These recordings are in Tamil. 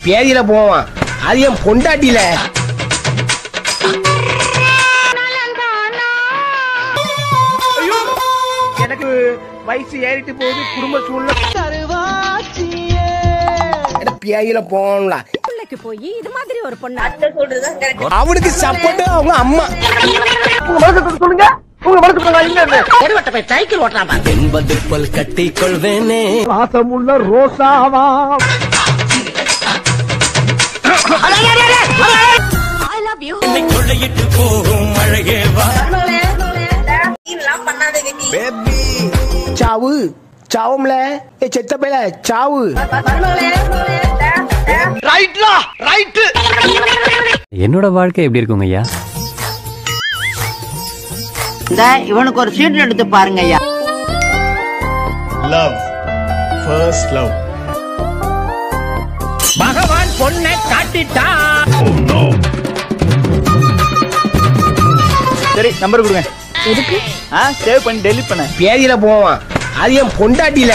பேதியில போவான். அது என் பொண்டாட்டில. எனக்கு வயசு ஏறிட்டு போகுது, குடும்ப சூழ்நிலை பேதியில போகணும்ல. போய் இது மாதிரி ஒரு பொண்ணு அவனுக்கு சப்போர்ட் அவங்க அம்மா. சொல்லுங்க உங்க மனசு சைக்கிள் ஓட்டுறான் என்பது போல் கட்டி கொள்வேனே வாசமுள்ள ரோசாவா. கொள்ளையிட்டு போகும் அழகே வா. சாவு சாவும்ல செத்த பேல சாவு. என்னோட வாழ்க்கை எப்படி இருக்குங்க ஐயா? இவனுக்கு ஒரு சீட் எடுத்து பாருங்க ஐயா. Love first love. பகவான் பொண்ணை காட்டிட்டா. சரி நம்பர் கொடுங்க. எதுக்கு? சேவ் பண்ணி டெலிட் பண்ண. பேதியில போவான். அது என் பொண்டாட்டில.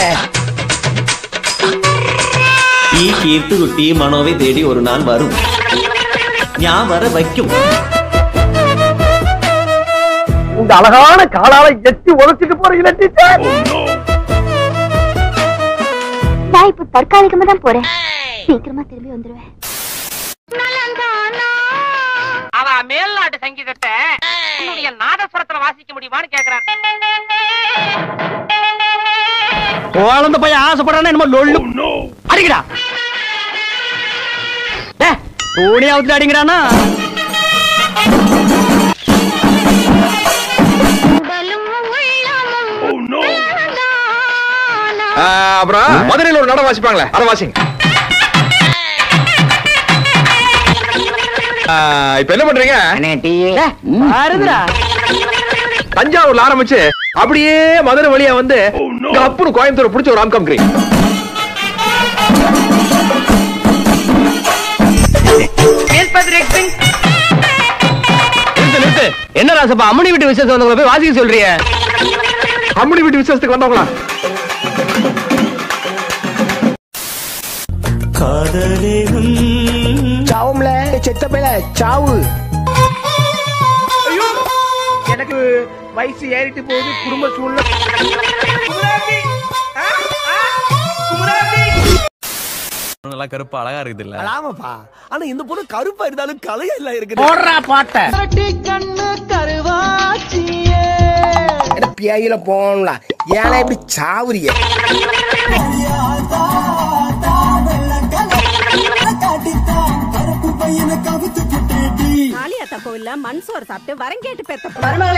கீர்த்துக்குட்டி மனோவை தேடி ஒரு நாள் வரும். ஞாபகம் வர வைக்கும். உங்க அழகான காலால எட்டி உதச்சிட்டு போறீங்களா டீச்சர்? நான் இப்ப தற்காலிகமா தான் போறேன். சீக்கிரமா திரும்பி வந்துருவேன். அவ மேல்நாட்டு சங்கீதத்தை உன்னுடைய நாதஸ்வரத்துல வாசிக்க முடியுமான்னு கேக்குறான். குழந்த பையன் ஆசைப்படானே என்னமோ லொள்ளு. அடிக்கடா தோணியாவது அடிங்கடானா. அப்புறம் மதுரையில் ஒரு நடம் வாசிப்பாங்களே, அதை வாசிங்க. இப்ப என்ன பண்றீங்க? தஞ்சாவூர்ல ஆரம்பிச்சு அப்படியே மதுரை வழியா வந்து அப்புறம் கோயம்புத்தூர் பிடிச்ச ஒரு ஆம்காம் கிரீன். என்ன ராசப்பா அம்மனி வீட்டு விசேஷம் வந்தவங்க போய் வாசிக்க சொல்றிய? அம்மனி வீட்டு விசேஷத்துக்கு வந்தவங்களா? சாவும்ல செத்த பேல சாவு. எனக்கு வயசு ஏறிட்டு போகுது, குடும்ப சூழ்நிலை. நல்லா கருப்பா அழகா இருக்குது இல்ல? ஆமாப்பா, ஆனா இந்த பொண்ணு கருப்பா இருந்தாலும் கலையா இல்ல இருக்குது. போடுறா பாட்ட. பேதியில போகணும்ல. ஏன்னா இப்படி சாவுறிய? காளியா தப்போ இல்ல, மண் சோறு சாப்பிட்டு வரம் கேட்டு பெத்த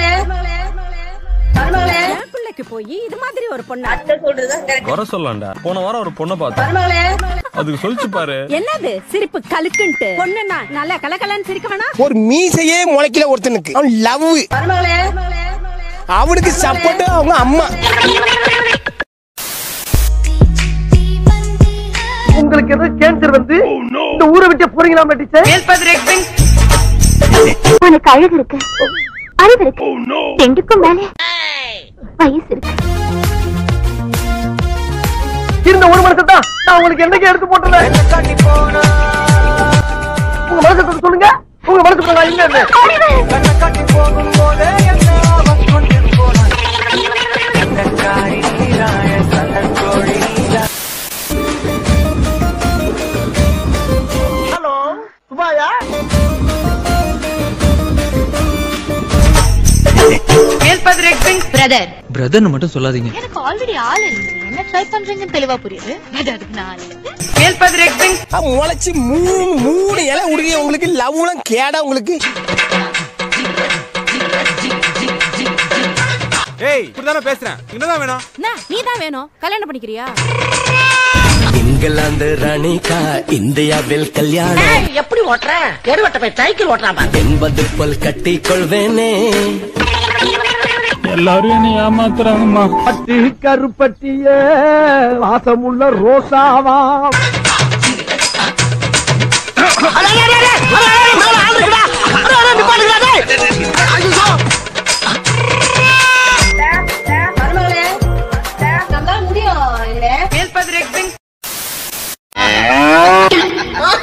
பிள்ளைக்கு போய் இது மாதிரி ஒரு பொண்ணு வர சொல்லண்டா. போன வாரம் ஒரு பொண்ணை பார்த்தேன், அதுக்கு சொல்லிச்சு பாரு. என்னது சிரிப்பு கலுக்குன்ட்டு? பொண்ணுன்னா நல்லா கலகலன்னு சிரிக்க வேணா? ஒரு மீசையே முளைக்கல ஒருத்தனுக்கு. அவன் லவ். அவனுக்கு சப்போர்ட் அவங்க அம்மா. உங்களுக்கு ஏதோ கேன்சர் வந்து இந்த ஊரை விட்டு போறீங்களா டீச்சர்? உனக்கு அழகு இருக்கு, அறிவு இருக்கு, ரெண்டுக்கும் மேல வயசு இருக்கு. இருந்த ஒரு மனசு தான் நான் உங்களுக்கு என்னைக்கு எடுத்து போட்டேன். உங்க மனசு சொல்லுங்க. உங்க மனசு நான் இங்க ஹலோ சுபாயா? பிரதர்னு மட்டும் சொல்லாதீங்க. எனக்கு ஆல்ரெடி ஆள் இருக்கு. என்ன ட்ரை பண்றீங்கன்னு தெளிவா புரியுது. அதுக்கு நான் முளைச்சு மூணு இலை உடுங்க. உங்களுக்கு லவ்லாம் கேடா உங்களுக்கு. ஏய் இப்படிதானே பேசுறேன். என்னதான் வேணும்? நீ தான் வேணும். கல்யாணம் பண்ணிக்கிறியா? இங்கிலாந்து ராணிகா இந்தியாவில் கல்யாணம். எப்படி ஓட்டுற? எடுவட்ட போய் சைக்கிள் ஓட்டுறான் என்பது போல் கட்டி கொள்வேனே. எல்லாரும் என்ன ஏமாத்துறாங்கம்மா. பட்டி கருப்பட்டிய வாசமுள்ள ரோசாவா.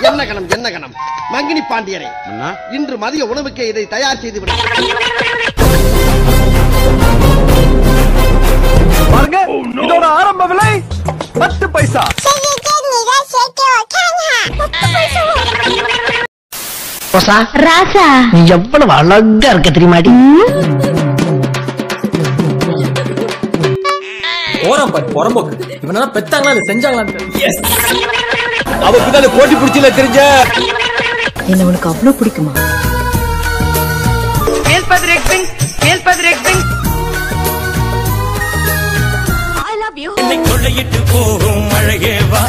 என்ன கணம் என்ன கணம் மங்கினி பாண்டியரே இன்று மதிய உணவுக்கு இதை தயார் செய்து விட பாருங்க இதோட ஆரம்ப விலை 10 பைசா. ராசா நீ எவ்வளவு அழகா இருக்க தெரியுமாடி? ஓரம் பாரு பொறம்போக்கு. இவனால பெத்தாங்களா இல்ல செஞ்சாங்களான்னு. எஸ். அவருக்கு தான் கோட்டி பிடிச்சல தெரிஞ்ச. என்ன உனக்கு அவ்வளவு பிடிக்குமா? I love you. என்னை கொள்ளையிட்டு போகும் அழகே வா,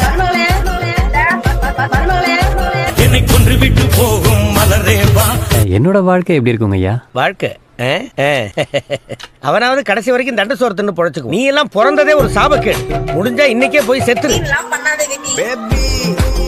என்னை கொன்று விட்டு போகும் மலரே வா. என்னோட வாழ்க்கை எப்படி இருக்குங்க ஐயா? வாழ்க்கை அவனாவது கடைசி வரைக்கும் தண்ட சோரத்துன்னு பொழைச்சுக்கும். நீ எல்லாம் பிறந்ததே ஒரு சாபக்கேடு. முடிஞ்சா இன்னைக்கே போய் செத்துரு.